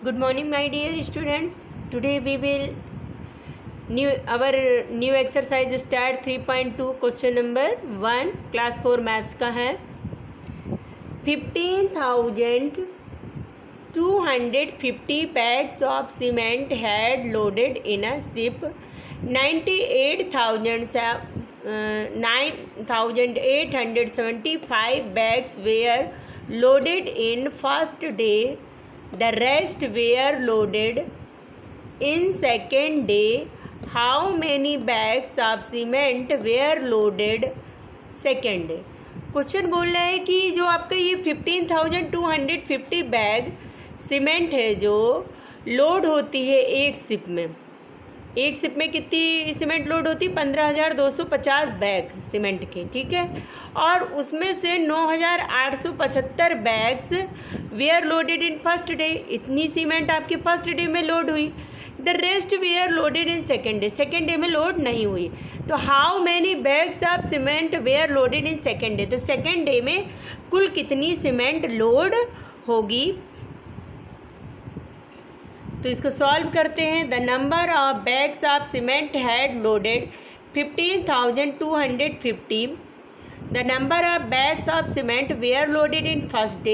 Good morning, my dear students. Today we will our new exercise start 3.2 question number 1 class 4 maths का है. 15,250 bags of cement had loaded in a ship. 9,875 bags were loaded in first day. The rest were loaded in second day. How many bags of cement were loaded second day? Question बोल रहा है कि जो आपका ये 15,250 bag cement है जो load होती है एक शिप में कितनी सीमेंट लोड होती है? 15,250 बैग सीमेंट के, ठीक है. और उसमें से 9,875 bags were loaded in first day. इतनी सीमेंट आपके फर्स्ट डे में लोड हुई. The rest were loaded in second day में लोड नहीं हुई. तो how many bags of cement were loaded in second day. तो सेकेंड डे में कुल कितनी सीमेंट लोड होगी? तो इसको सॉल्व करते हैं. The number of bags of cement had loaded 15,250. The number of bags of cement were loaded in first day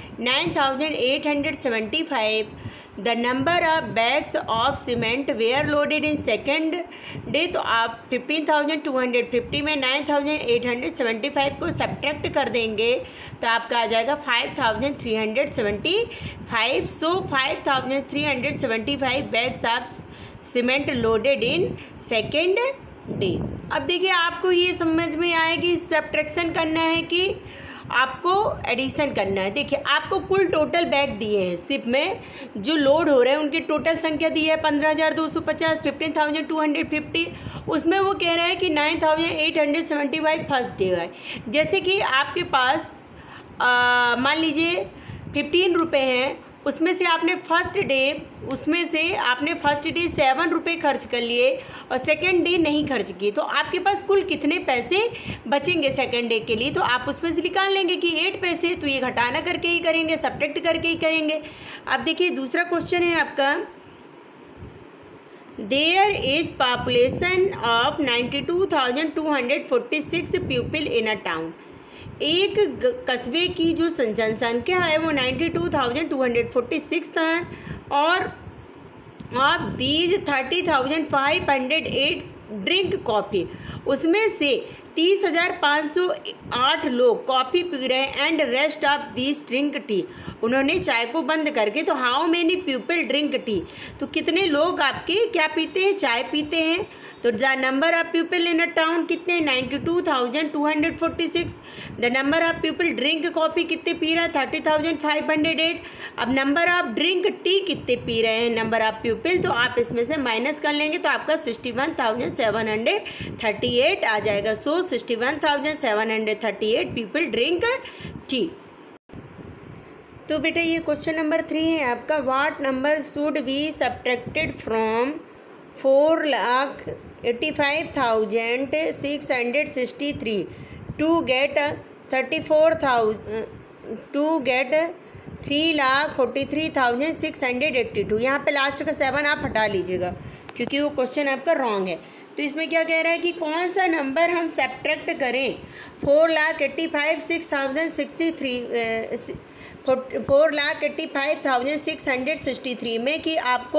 9,875. The number of bags of cement were loaded in second day. तो आप 15,250 में 9,875 को subtract कर देंगे तो आपका आ जाएगा 5,375. So 5,375 bags of cement loaded in second day. अब देखिए आपको ये समझ में आए कि सब्ट्रैक्शन करना है कि आपको एडिशन करना है. देखिए आपको कुल टोटल बैग दिए हैं शिप में जो लोड हो रहे हैं उनकी टोटल संख्या दी है 15,250. 15,250 उसमें वो कह रहा है कि 9,875 फर्स्ट डे है. जैसे कि आपके पास मान लीजिए 15 रुपये हैं, उसमें से आपने फर्स्ट डे 7 रुपये खर्च कर लिए और सेकेंड डे नहीं खर्च किए. तो आपके पास कुल कितने पैसे बचेंगे सेकेंड डे के लिए? तो आप उसमें से निकाल लेंगे कि 8 पैसे. तो ये घटाना करके ही करेंगे, सब्ट्रैक्ट करके ही करेंगे. अब देखिए दूसरा क्वेश्चन है आपका. There is population of 92,246 people in a town. एक कस्बे की जो जनसंख्या है वो 92,246 था और ऑफ दीज 30,508 ड्रिंक कॉफ़ी. उसमें से 30,508 लोग कॉफ़ी पी रहे हैं and rest of these drink tea. उन्होंने चाय को बंद करके. तो how many people drink tea. तो कितने लोग आपके क्या पीते हैं? चाय पीते हैं. तो the number of people in a town कितने? 92,246. The number of people drink coffee कितने पी रहे हैं? 30,508. अब नंबर ऑफ ड्रिंक टी कितने पी रहे हैं नंबर ऑफ पीपल? तो आप इसमें से माइनस कर लेंगे तो आपका 61,738 आ जाएगा. So 61,738 people drink tea. तो बेटा ये क्वेश्चन नंबर 3 है आपका. What number should be subtracted from 4,85,663 to get 3,43,682. यहाँ पे लास्ट का 7 आप हटा लीजिएगा क्योंकि वो क्वेश्चन आपका रॉन्ग है. तो इसमें क्या कह रहा है कि कौन सा नंबर हम सब्ट्रैक्ट करें 4,85,663 में कि आपको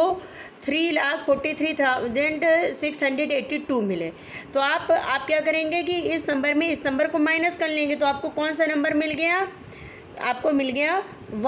3,43,682 मिले. तो आप क्या करेंगे कि इस नंबर को माइनस कर लेंगे. तो आपको कौन सा नंबर मिल गया? आपको मिल गया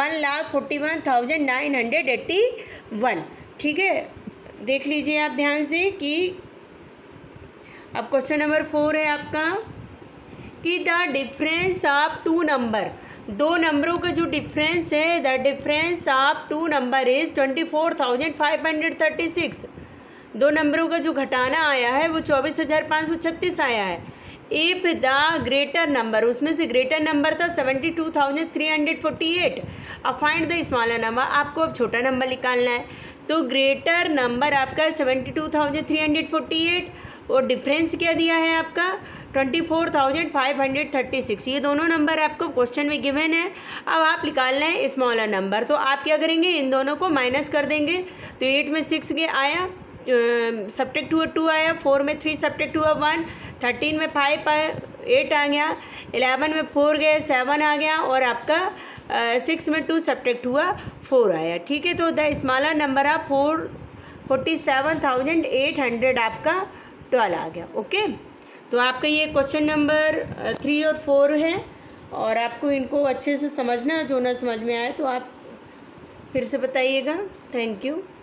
1,41,981. ठीक है, देख लीजिए आप ध्यान से कि अब क्वेश्चन नंबर 4 है आपका कि the difference of two number. दो नंबरों का जो डिफरेंस है, the difference of two number is 24,536. दो नंबरों का जो घटाना आया है वो 24,536 आया है. इफ द ग्रेटर नंबर, उसमें से ग्रेटर नंबर था 72,348. अब फाइंड द स्मॉलर नंबर. आपको अब छोटा नंबर निकालना है. तो ग्रेटर नंबर आपका 72,348 और डिफरेंस क्या दिया है आपका 24,536। ये दोनों नंबर आपको क्वेश्चन में गिवन है। अब आप निकालना है स्मॉलर नंबर, तो आप क्या करेंगे, इन दोनों को माइनस कर देंगे। तो 8 में 6 के आया, सब्ट्रैक्ट हुआ 2 आया, 4 में 3 सब्ट्रैक्ट हुआ 1, 13 में 5 आया, 8 आ गया, 11 में 4 गए 7 आ गया, और आपका 6 में 2 सब्ट्रैक्ट हुआ 4 आया। ठीक है, तो द स्मॉलर नंबर आप 47,800 आपका 12 आ गया। ओके, तो आपका ये क्वेश्चन नंबर 3 और 4 है, और आपको इनको अच्छे से समझना, जो ना समझ में आए तो आप फिर से बताइएगा। Thank you.